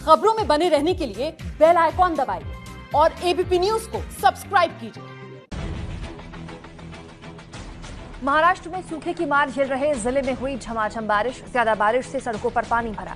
खबरों में बने रहने के लिए बेल आइकॉन दबाइए और एबीपी न्यूज को सब्सक्राइब कीजिए। महाराष्ट्र में सूखे की मार झेल रहे जिले में हुई झमाझम बारिश, ज्यादा बारिश से सड़कों पर पानी भरा।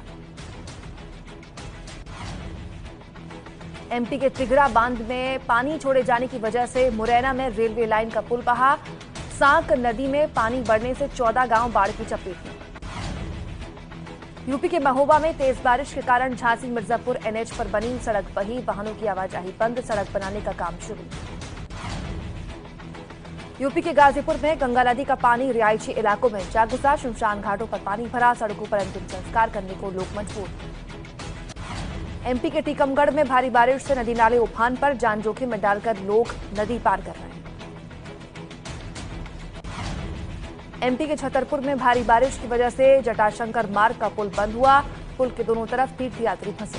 एमपी के तिगड़ा बांध में पानी छोड़े जाने की वजह से मुरैना में रेलवे लाइन का पुल बहा। सांक नदी में पानी बढ़ने से 14 गांव बाढ़ की चपेट में। यूपी के महोबा में तेज बारिश के कारण झांसी मिर्जापुर एनएच पर बनी सड़क बही, वाहनों की आवाजाही बंद, सड़क बनाने का काम शुरू। यूपी के गाजीपुर में गंगा नदी का पानी रिहायशी इलाकों में जा घुसा, शमशान घाटों पर पानी भरा, सड़कों पर अंतिम संस्कार करने को लोग मजबूर। एमपी के टीकमगढ़ में भारी बारिश से नदी नाले उफान पर, जान जोखिम में डालकर लोग नदी पार कर रहे हैं। एमपी के छतरपुर में भारी बारिश की वजह से जटाशंकर मार्ग का पुल बंद हुआ, पुल के दोनों तरफ तीर्थयात्री फंसे।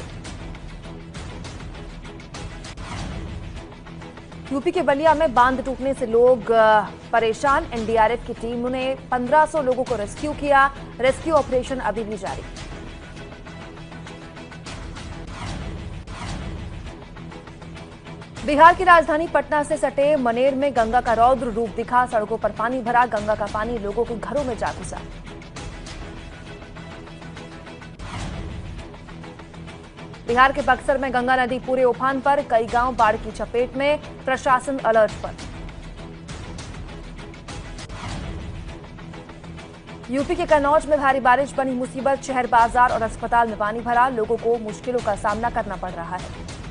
यूपी के बलिया में बांध टूटने से लोग परेशान, एनडीआरएफ की टीम ने 1500 लोगों को रेस्क्यू किया, रेस्क्यू ऑपरेशन अभी भी जारी। बिहार की राजधानी पटना से सटे मनेर में गंगा का रौद्र रूप दिखा, सड़कों पर पानी भरा, गंगा का पानी लोगों के घरों में जा घुसा। बिहार के बक्सर में गंगा नदी पूरे उफान पर, कई गांव बाढ़ की चपेट में, प्रशासन अलर्ट पर। यूपी के कन्नौज में भारी बारिश बनी मुसीबत, शहर बाजार और अस्पताल में पानी भरा, लोगों को मुश्किलों का सामना करना पड़ रहा है।